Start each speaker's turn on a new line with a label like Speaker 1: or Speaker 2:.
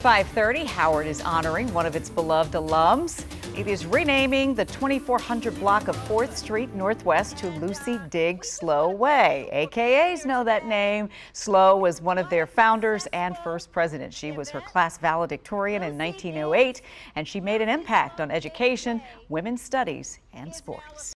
Speaker 1: 5:30, Howard is honoring one of its beloved alums. It is renaming the 2400 block of 4th Street Northwest to Lucy Diggs Slowe Way. AKAs know that name. Slowe was one of their founders and first president. She was her class valedictorian in 1908, and she made an impact on education, women's studies, and sports.